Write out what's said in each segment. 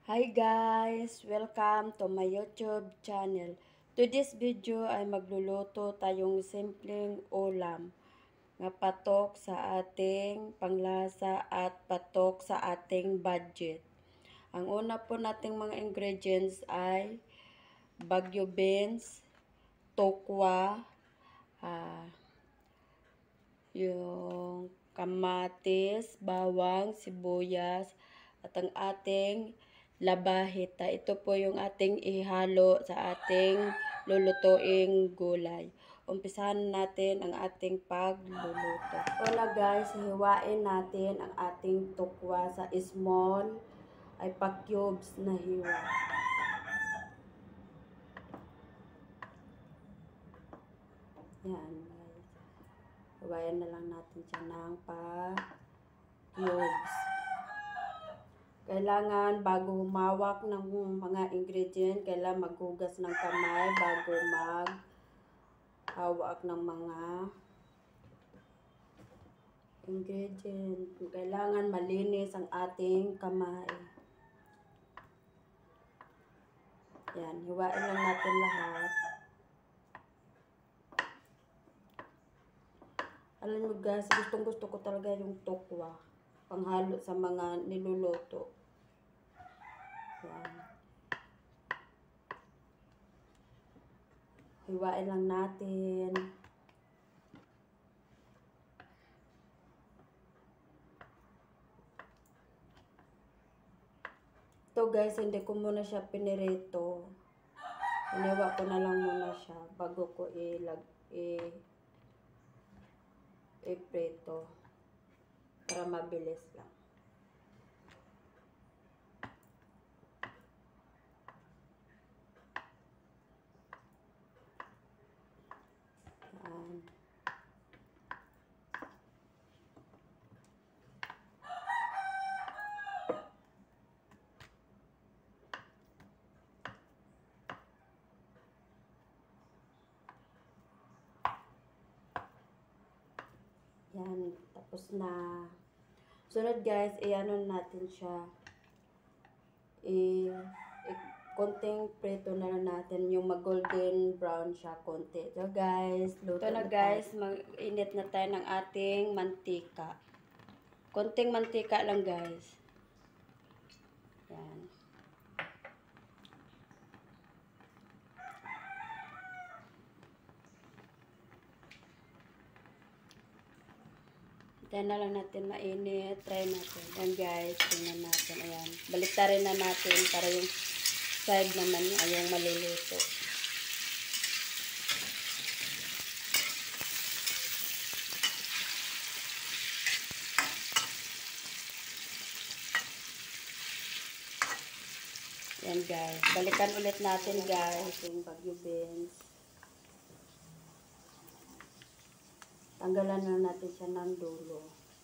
Hi guys! Welcome to my YouTube channel. Today's video ay magluluto tayong simpleng ulam nga patok sa ating panglasa at patok sa ating budget. Ang una po nating mga ingredients ay bagyo beans, tokwa, ah, yung kamatis, bawang, sibuyas, at ang ating labahita. Ito po yung ating ihalo sa ating lulutuing gulay. Umpisahan natin ang ating pagluluto. Una guys, hiwain natin ang ating tukwa sa small ay pa-cubes na hiwa. Yan guys. Hiwain na lang natin siya ng pa-cubes. Kailangan bago humawak ng mga ingredient, kailangan maghugas ng kamay bago maghawak ng mga ingredient. Kailangan malinis ang ating kamay. Yan, hiwain lang natin lahat. Alam nyo guys, gustong gusto ko talaga yung tokwa. Panghalo sa mga niluluto. Yan. Hiwain lang natin. Ito guys, hindi ko muna siya pinirito. Iniwa ko na lang muna siya bago ko i-prito. Para mabilis lang. Yan. Yan, tapos na. Sunod guys, i-ano natin siya. Konting prito na lang natin yung mag-golden brown siya konti. So guys, luto na guys, mag-init na tayo ng ating mantika. Konting mantika lang guys. Yan. Tayo na lang natin mainit. Try natin. Yan guys, tingnan natin. Ayan. Baliktarin na natin para yung side naman ay yung maluluto. Yan guys. Balikan ulit natin guys yung bagyo beans. Tanggalan na natin siya ng dulo.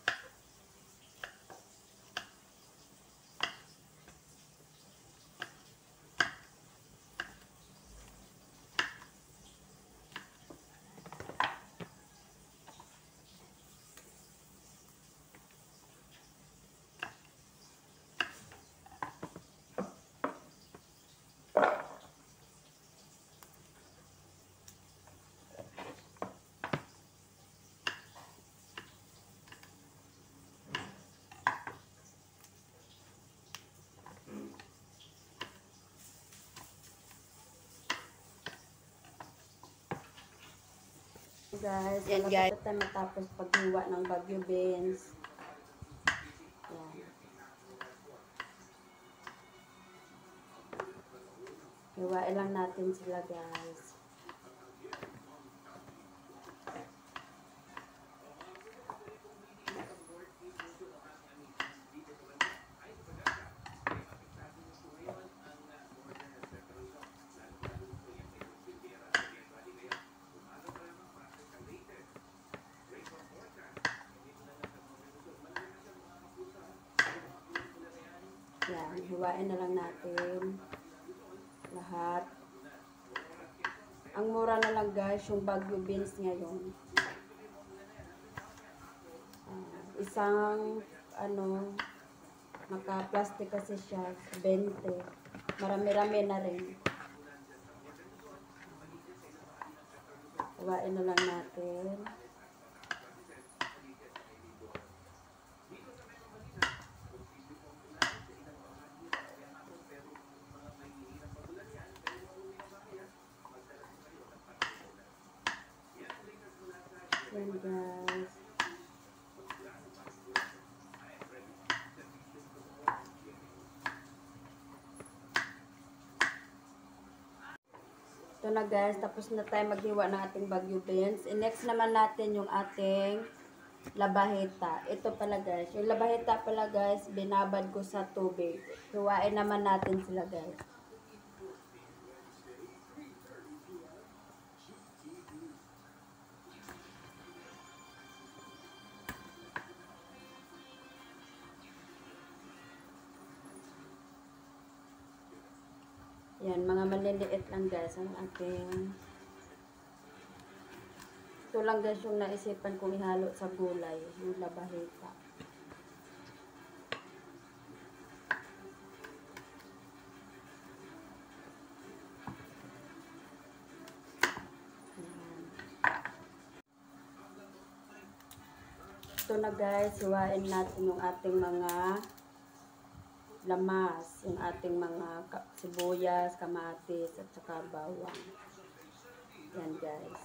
Guys, yan guys. Tayo matapos paghiwa ng bagyo beans. Yan. Hiwain lang natin sila guys. Yan, hiwain na lang natin lahat. Ang mura na lang guys yung bagyo beans ngayon. Isang Naka-plastic kasi siya. 20. Marami-rami na rin. Huwain na lang natin. Yan guys. Ito na guys, tapos na tayo maghiwa ng ating bagyo beans. Next naman natin yung ating labahita. Ito pala guys, yung labahita pala guys, binabad ko sa tubig. Hiwain naman natin sila guys. Yan, mga maliliit lang guys ang ating. Ito lang guys yung naisipan kong ihalo sa gulay, yung labahita. Ito na guys, hiwain natin yung ating mga lamas, yung ating mga sibuyas, kamatis, at saka bawang. Yan guys.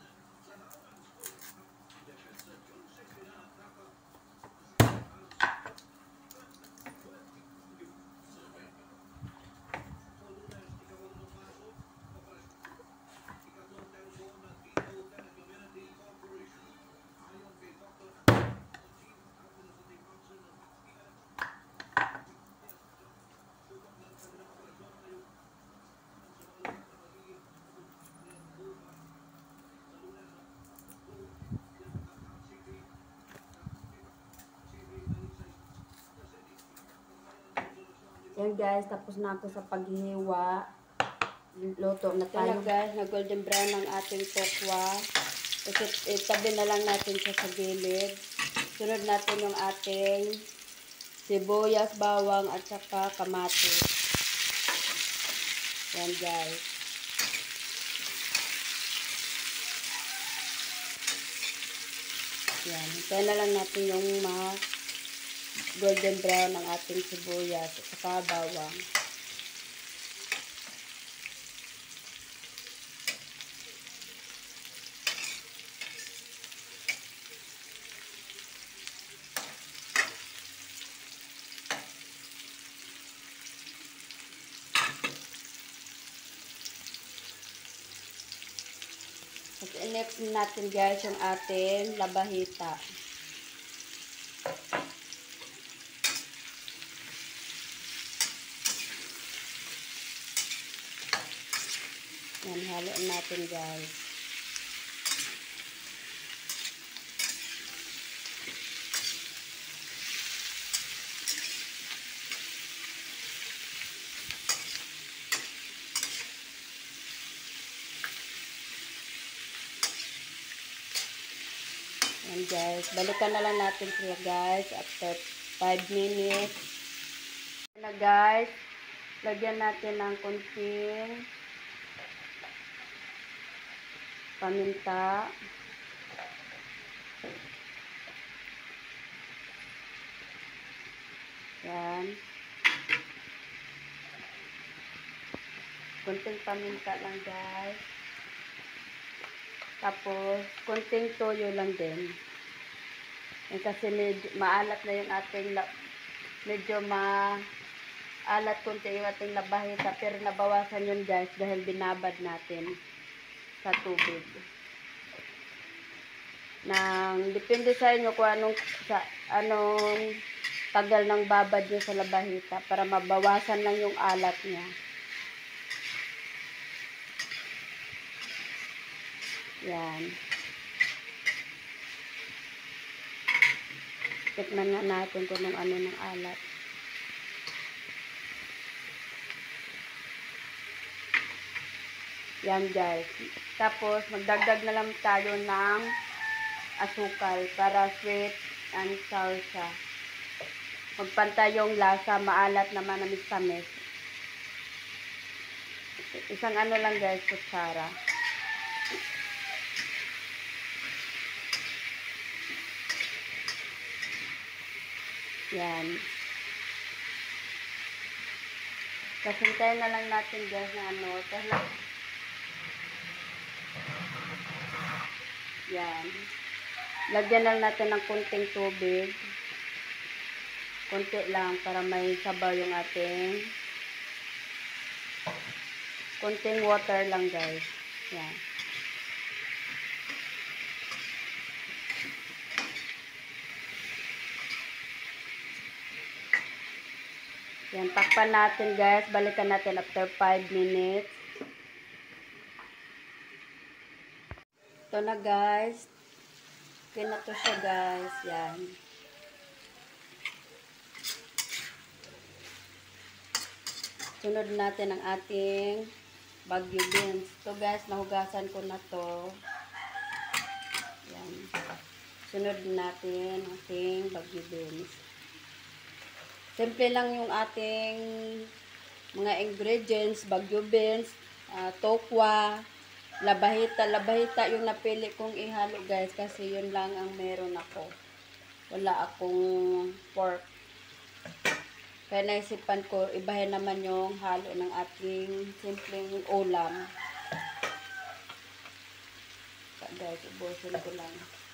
Yan guys, tapos na ako sa paghihiwa. Luto na tayo. Yan guys, na golden brown ang ating tokwa. Itabi na lang natin siya sa gilid. Sunod natin yung ating sibuyas, bawang, at saka kamatis. Yan guys. Yan. Hintayin na lang natin yung golden brown ng ating sibuyas at saka bawang. At next natin guys yung ating labahita. Yan, haluin natin guys. Yan guys, balikan na lang natin sila guys after 5 minutes. Yan na guys, lagyan natin ng konting paminta. Yan. Konting paminta lang guys. Tapos, konting toyo lang din. Yan kasi maalat na yung ating, medyo maalat konti yung ating labahita. Pero nabawasan yun guys dahil binabad natin sa tubig. Depende sa inyo kung anong tagal ng babad nyo sa labahita para mabawasan lang yung alat niya. Yan. Tikman nga natin kung ano ng alat. Yan guys. Tapos, magdagdag na lang tayo ng asukal para sweet and sour siya. magpantay yung lasa, maalat naman na tamis. Isang ano lang guys, kutsara. Yan. Kasintayin na lang natin guys na ano. Yan. Lagyan lang natin ng kunting tubig. Kunti lang para may sabaw yung ating. Kunting water lang guys. Yan. Yan, takpan natin guys. Balikan natin after 5 minutes. Ito na guys. Okay na to siya guys. Yan. Sunod natin ang ating Baguio beans. Ito guys, nahugasan ko na to. Yan. Sunod natin ang ating Baguio beans. Simple lang yung ating mga ingredients, Baguio beans, tokwa, labahita. Labahita yung napili kong ihalo guys kasi yun lang ang meron ako. Wala akong pork. Kaya naisipan ko, ibahin naman yung halo ng ating simpleng ulam. Guys, ubusin ko lang.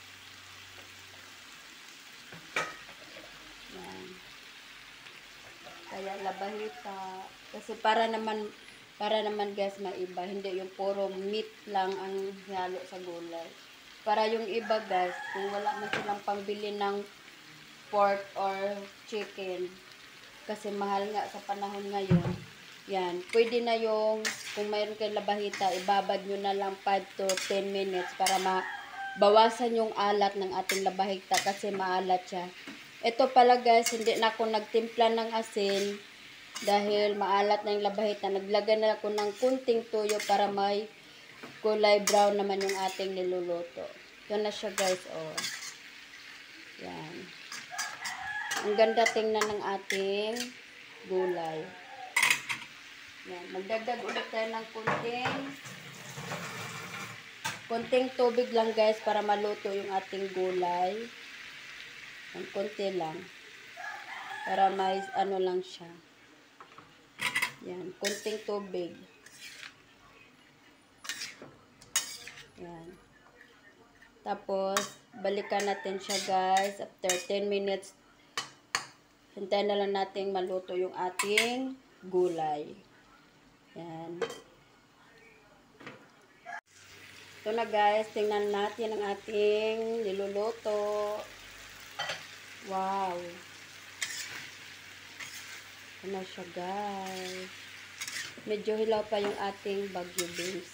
Yan. Kaya labahita. Kasi para naman guys maiba. Hindi yung puro meat lang ang halo sa gulay. Para yung iba guys, kung wala man silang pangbili ng pork or chicken. Kasi mahal nga sa panahon ngayon. Yan. Pwede na yung, kung mayroon kayong labahita, ibabad nyo na lang 5 to 10 minutes para mabawasan yung alat ng ating labahita kasi maalat siya. Ito pala guys, hindi na ako nagtimpla ng asin dahil maalat na yung labahita. Naglagay na ako ng kunting tuyo para may kulay brown naman yung ating niluluto. Ito na siya guys, oh. Yan. Ang ganda tingnan ng ating gulay. Yan. Magdagdag ulit tayo ng kunting tubig lang guys para maluto yung ating gulay. Ang konti lang. Para may ano lang siya. Yan. Kunting tubig. Yan. Tapos, balikan natin siya guys. After 10 minutes, hintayin na lang natin maluto yung ating gulay. Yan. Ito na guys. Tingnan natin ang ating niluluto. Wow. Ano siya guys. Medyo hilaw pa yung ating Baguio beans.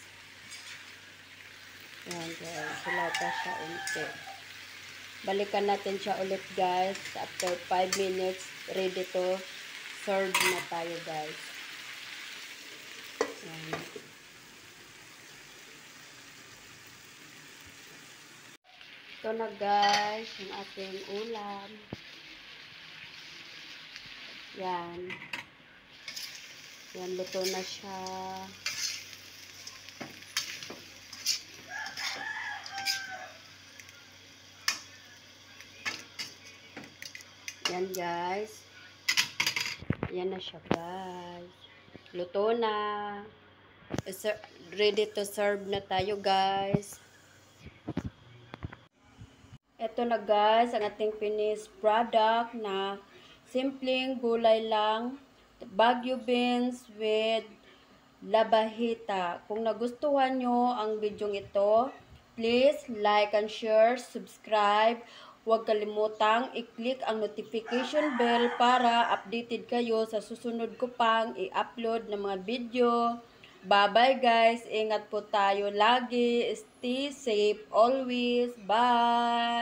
Yan guys. Hilaw pa siya unti. Balikan natin siya ulit guys. After 5 minutes, ready to serve na tayo guys. Yan. Ito na guys, yung ating ulam. Yan. Yan, luto na siya. Yan guys. Yan na siya guys. Luto na. Ready to serve na tayo guys. Ito na guys, ang ating finished product na simpleng gulay lang. Baguio beans with labahita. Kung nagustuhan nyo ang video ito, please like and share, subscribe. Huwag kalimutang i-click ang notification bell para updated kayo sa susunod ko pang i-upload ng mga video. Bye-bye guys. Ingat po tayo lagi. Stay safe always. Bye!